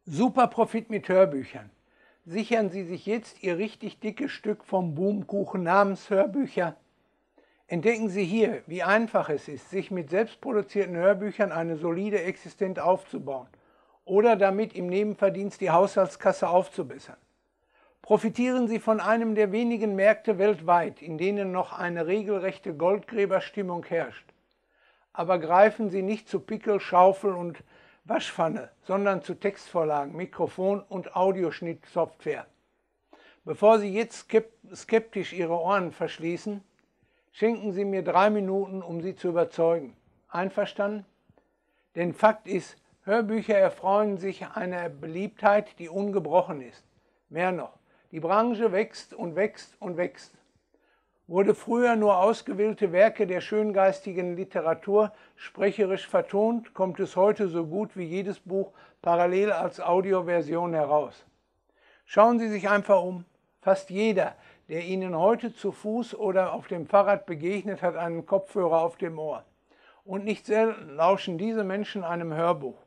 Super Profit mit Hörbüchern. Sichern Sie sich jetzt Ihr richtig dickes Stück vom Boomkuchen namens Hörbücher. Entdecken Sie hier, wie einfach es ist, sich mit selbstproduzierten Hörbüchern eine solide Existenz aufzubauen oder damit im Nebenverdienst die Haushaltskasse aufzubessern. Profitieren Sie von einem der wenigen Märkte weltweit, in denen noch eine regelrechte Goldgräberstimmung herrscht. Aber greifen Sie nicht zu Pickel, Schaufel und Waschpfanne, sondern zu Textvorlagen, Mikrofon und Audioschnittsoftware. Bevor Sie jetzt skeptisch Ihre Ohren verschließen, schenken Sie mir 3 Minuten, um Sie zu überzeugen. Einverstanden? Denn Fakt ist, Hörbücher erfreuen sich einer Beliebtheit, die ungebrochen ist. Mehr noch, die Branche wächst und wächst und wächst. Wurde früher nur ausgewählte Werke der schöngeistigen Literatur sprecherisch vertont, kommt es heute so gut wie jedes Buch parallel als Audioversion heraus. Schauen Sie sich einfach um. Fast jeder, der Ihnen heute zu Fuß oder auf dem Fahrrad begegnet, hat einen Kopfhörer auf dem Ohr. Und nicht selten lauschen diese Menschen einem Hörbuch.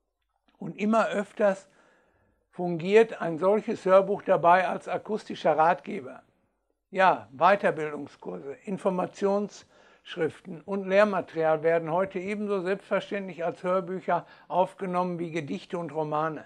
Und immer öfters fungiert ein solches Hörbuch dabei als akustischer Ratgeber. Ja, Weiterbildungskurse, Informationsschriften und Lehrmaterial werden heute ebenso selbstverständlich als Hörbücher aufgenommen wie Gedichte und Romane.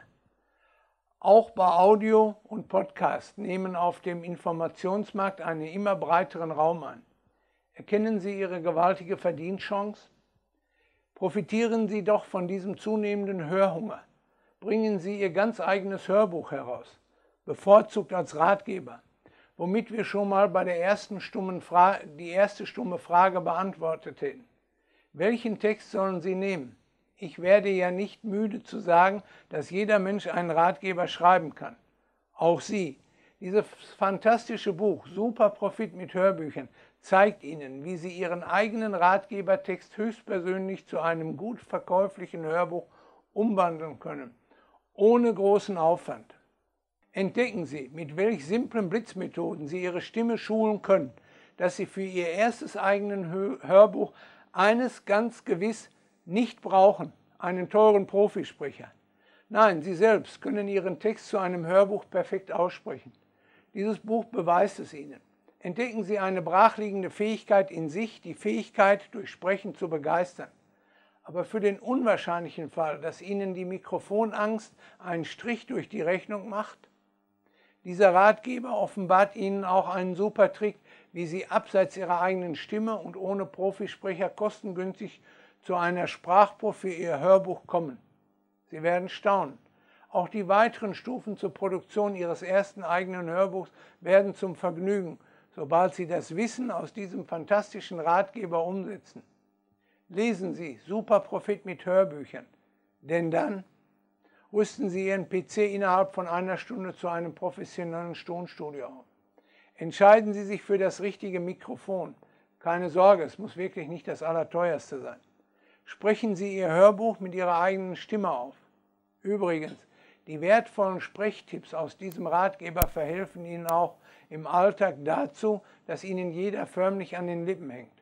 Auch bei Audio und Podcast nehmen auf dem Informationsmarkt einen immer breiteren Raum ein. Erkennen Sie Ihre gewaltige Verdienstchance? Profitieren Sie doch von diesem zunehmenden Hörhunger. Bringen Sie Ihr ganz eigenes Hörbuch heraus, bevorzugt als Ratgeber, womit wir schon mal bei der die erste stumme Frage beantwortet hätten. Welchen Text sollen Sie nehmen? Ich werde ja nicht müde zu sagen, dass jeder Mensch einen Ratgeber schreiben kann. Auch Sie. Dieses fantastische Buch Super Profit mit Hörbüchern zeigt Ihnen, wie Sie Ihren eigenen Ratgebertext höchstpersönlich zu einem gut verkäuflichen Hörbuch umwandeln können, ohne großen Aufwand. Entdecken Sie, mit welch simplen Blitzmethoden Sie Ihre Stimme schulen können, dass Sie für Ihr erstes eigenes Hörbuch eines ganz gewiss nicht brauchen, einen teuren Profisprecher. Nein, Sie selbst können Ihren Text zu einem Hörbuch perfekt aussprechen. Dieses Buch beweist es Ihnen. Entdecken Sie eine brachliegende Fähigkeit in sich, die Fähigkeit, durch Sprechen zu begeistern. Aber für den unwahrscheinlichen Fall, dass Ihnen die Mikrofonangst einen Strich durch die Rechnung macht, dieser Ratgeber offenbart Ihnen auch einen super Trick, wie Sie abseits Ihrer eigenen Stimme und ohne Profisprecher kostengünstig zu einer Sprachprobe für Ihr Hörbuch kommen. Sie werden staunen. Auch die weiteren Stufen zur Produktion Ihres ersten eigenen Hörbuchs werden zum Vergnügen, sobald Sie das Wissen aus diesem fantastischen Ratgeber umsetzen. Lesen Sie Super Profit mit Hörbüchern, denn dann rüsten Sie Ihren PC innerhalb von einer Stunde zu einem professionellen Tonstudio auf. Entscheiden Sie sich für das richtige Mikrofon. Keine Sorge, es muss wirklich nicht das Allerteuerste sein. Sprechen Sie Ihr Hörbuch mit Ihrer eigenen Stimme auf. Übrigens, die wertvollen Sprechtipps aus diesem Ratgeber verhelfen Ihnen auch im Alltag dazu, dass Ihnen jeder förmlich an den Lippen hängt.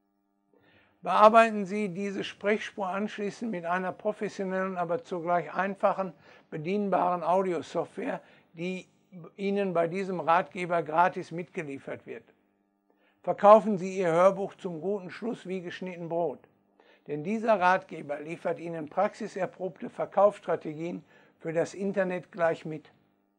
Bearbeiten Sie diese Sprechspur anschließend mit einer professionellen, aber zugleich einfachen, bedienbaren Audiosoftware, die Ihnen bei diesem Ratgeber gratis mitgeliefert wird. Verkaufen Sie Ihr Hörbuch zum guten Schluss wie geschnitten Brot. Denn dieser Ratgeber liefert Ihnen praxiserprobte Verkaufsstrategien für das Internet gleich mit.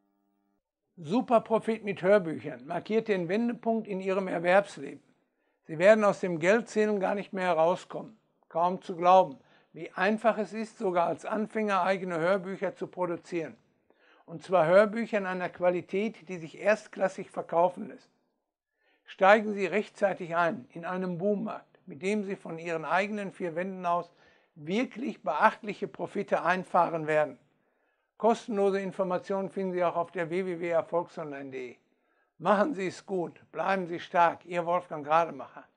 Super Profit mit Hörbüchern markiert den Wendepunkt in Ihrem Erwerbsleben. Sie werden aus dem Geldzählen gar nicht mehr herauskommen. Kaum zu glauben, wie einfach es ist, sogar als Anfänger eigene Hörbücher zu produzieren. Und zwar Hörbücher in einer Qualität, die sich erstklassig verkaufen lässt. Steigen Sie rechtzeitig ein in einem Boommarkt, mit dem Sie von Ihren eigenen 4 Wänden aus wirklich beachtliche Profite einfahren werden. Kostenlose Informationen finden Sie auch auf der www.erfolgsonline.de. Machen Sie es gut, bleiben Sie stark, Ihr Wolfgang Rademacher.